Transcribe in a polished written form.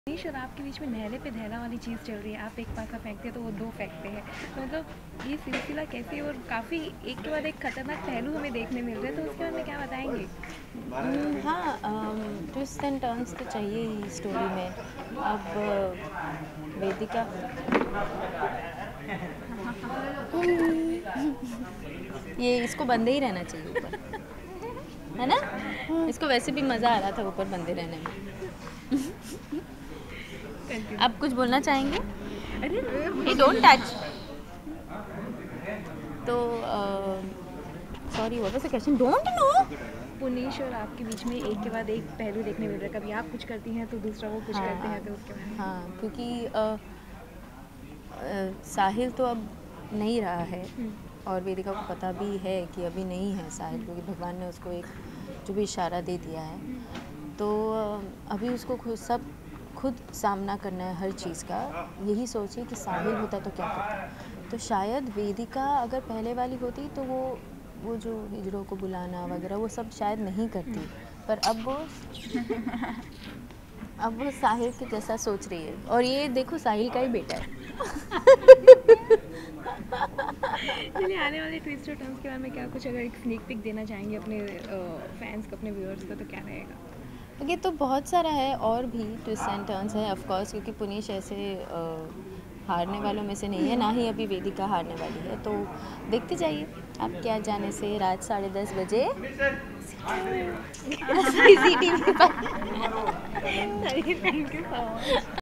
मनीष और आपके बीच में नहले पे धैला वाली चीज़ चल रही है। आप एक पासा फेंकते हैं तो वो दो फेंकते हैं। तो मतलब ये सिलसिला कैसे और काफ़ी एक के बाद एक खतरनाक पहलू हमें देखने मिल रहे हैं, तो उसके बारे में क्या बताएंगे? हाँ, ट्विस्ट एंड टर्न्स तो चाहिए ही स्टोरी में। अब वेदिका ये इसको बंदे ही रहना चाहिए ऊपर, है ना? इसको वैसे भी मज़ा आ रहा था ऊपर बंदे रहने में। आप कुछ बोलना चाहेंगे? अरे डोंट टच। तो sorry, what was the question? Don't know. Puneesh और आपके बीच में एक के बाद एक पहलू देखने मिल रहा है। कभी आप कुछ करती हैं तो दूसरा वो कुछ करते हैं, तो उसके बारे में। हाँ, क्योंकि साहिल तो अब नहीं रहा है और वेदिका को पता भी है कि अभी नहीं है साहिल, क्योंकि भगवान ने उसको एक जो भी इशारा दे दिया है। तो अभी उसको खुद सामना करना है हर चीज़ का। यही सोचिए कि साहिल होता तो क्या करता। तो शायद वेदिका अगर पहले वाली होती तो वो जो हिजड़ों को बुलाना वगैरह वो सब शायद नहीं करती, पर अब वो साहिल के जैसा सोच रही है। और ये देखो, साहिल का ही बेटा है। चलिए, आने वाले ट्विस्ट और टर्न्स के बारे में क्या कुछ अगर एक स्नीक पिक देना चाहेंगे अपने फैंस को, अपने व्यूअर्स को, तो क्या रहेगा? ये तो बहुत सारा है और भी ट्विस्ट एंड टर्न्स है ऑफ कोर्स, क्योंकि पुनीश ऐसे हारने वालों में से नहीं है, ना ही अभी वेदिका हारने वाली है। तो देखते जाइए आप क्या जाने से रात 10:30 बजे CCTV पर। Thank you so much.